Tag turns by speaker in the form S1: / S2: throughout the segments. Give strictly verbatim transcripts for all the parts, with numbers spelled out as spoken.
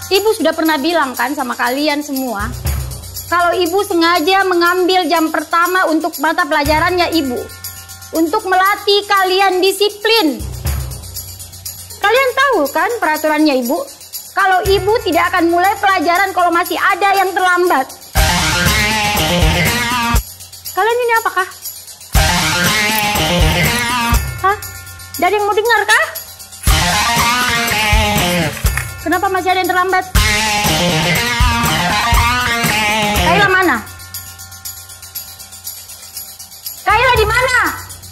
S1: Ibu sudah pernah bilang kan sama kalian semua, kalau ibu sengaja mengambil jam pertama untuk mata pelajarannya ibu, untuk melatih kalian disiplin. Kalian tahu kan peraturannya ibu? Kalau ibu tidak akan mulai pelajaran kalau masih ada yang terlambat. Kalian ini apakah? Hah? Dari yang mau dengar kah? Kenapa masih ada yang terlambat? Kayla mana? Kayla di mana?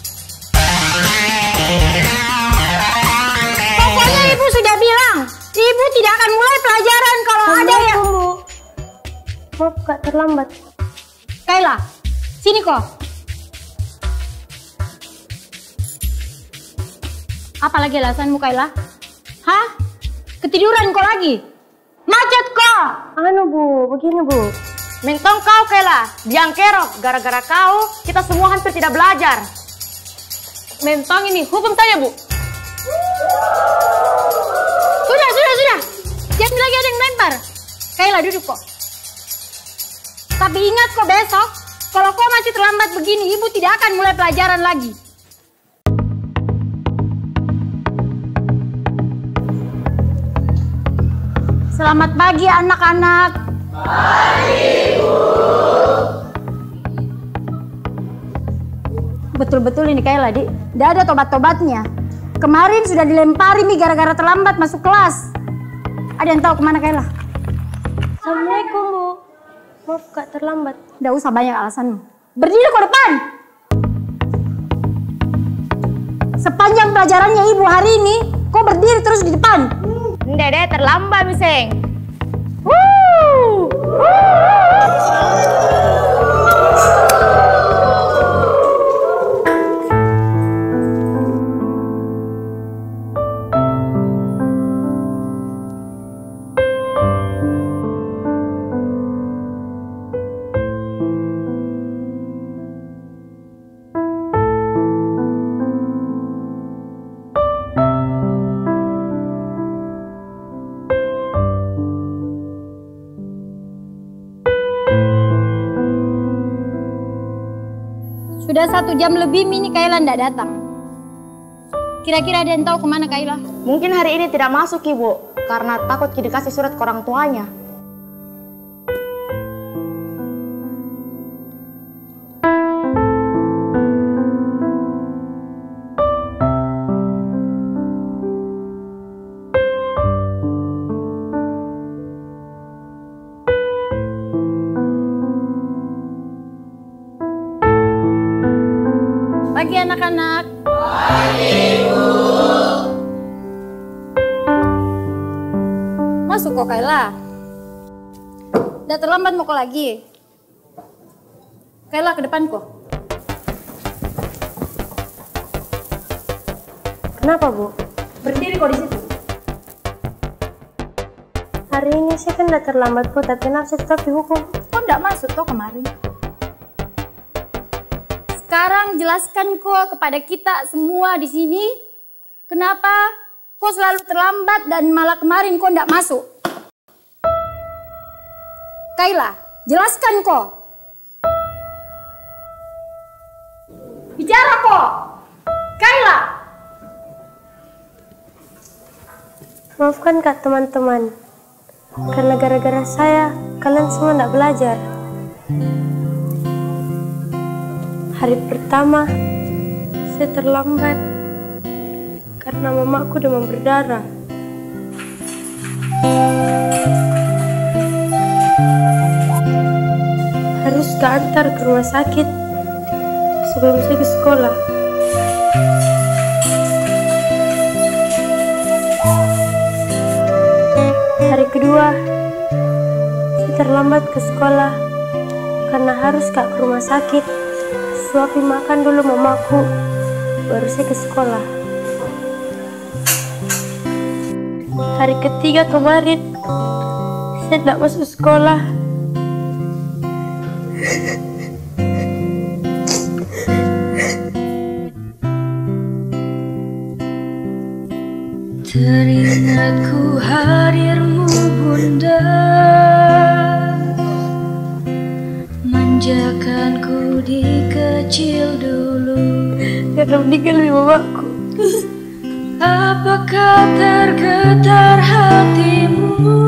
S1: Pokoknya ibu sudah bilang, ibu tidak akan mulai pelajaran kalau ada yang...
S2: Maaf kak, terlambat.
S1: Kayla, sini kok. Apa lagi alasanmu Kayla? Hah? Ketiduran kau lagi? Macet kok!
S2: Anu bu, begini bu.
S3: Mentong kau Kayla, biang kerok. Gara-gara kau, kita semua hampir tidak belajar. Mentong ini, hukum saya bu.
S1: Sudah, sudah, sudah. Jangan lagi ada yang melempar. Kayla duduk kok. Tapi ingat kok besok, kalau kau masih terlambat begini, ibu tidak akan mulai pelajaran lagi. Selamat pagi anak-anak. Pagi, Bu. Betul-betul ini Kayla, Dik. Tidak ada tobat-tobatnya. Kemarin sudah dilempari nih gara-gara terlambat masuk kelas. Ada yang tahu kemana Kayla?
S2: Assalamualaikum bu. Maaf kak, terlambat.
S1: Tidak usah banyak alasanmu. Berdiri ke depan. Sepanjang pelajarannya ibu hari ini, kau berdiri terus di depan.
S3: Dede terlambat miseng.
S1: Woo! Sudah satu jam lebih Mini Kayla tidak datang. Kira-kira ada yang tahu kemana Kayla?
S3: Mungkin hari ini tidak masuk ibu, karena takut dikasih surat ke orang tuanya.
S1: Pagi anak-anak.
S4: Pagi, Bu.
S1: Masuk kok Kayla. Udah terlambat mau kok lagi. Kayla ke depan kok.
S2: Kenapa bu?
S1: Berdiri kok di situ.
S2: Hari ini saya kan udah terlambat bu, tapi kenapa saya tetap dihukum?
S1: Kok tidak masuk toh kemarin? Sekarang jelaskan kok kepada kita semua di sini, kenapa kok selalu terlambat dan malah kemarin kok tidak masuk? Kayla, jelaskan kok. Bicara kok. Kayla.
S2: Maafkan kak teman-teman, karena gara-gara saya kalian semua tidak belajar. Hari pertama saya terlambat karena mamaku demam berdarah. Harus keantar ke rumah sakit sebelum saya ke sekolah. Hari kedua saya terlambat ke sekolah karena harus kak ke rumah sakit. Suapin makan dulu mamaku, baru saya ke sekolah. Hari ketiga kemarin, saya tidak masuk sekolah.
S4: Teringatku hadirmu Bunda.
S2: karena meninggalnya mamaku.
S5: Apakah tergetar hatimu?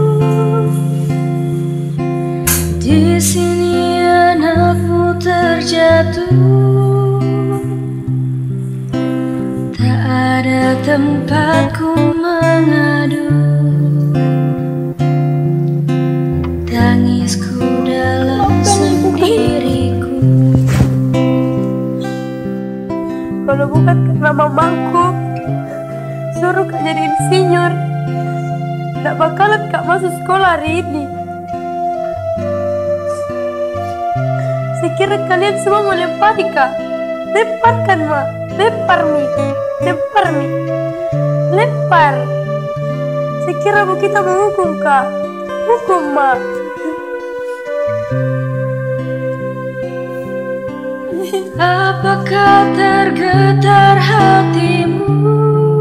S5: Di sini anakmu terjatuh, tak ada tempatku mengadu. Tangisku dalam sendiriku.
S2: Kalau bukan karena mamaku suruh kak jadi insinyur, tak bakalan kak masuk sekolah hari ini. Saya kira kalian semua mau lempar kak. Lemparkan ma, lempar mi, lempar mi, lempar. Saya kira bu kita menghukum kak, hukum ma.
S5: Apakah tergetar hatimu?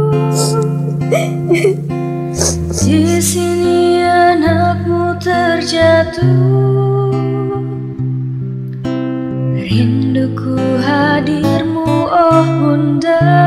S5: Di sini anakmu terjatuh, rinduku hadirmu oh bunda.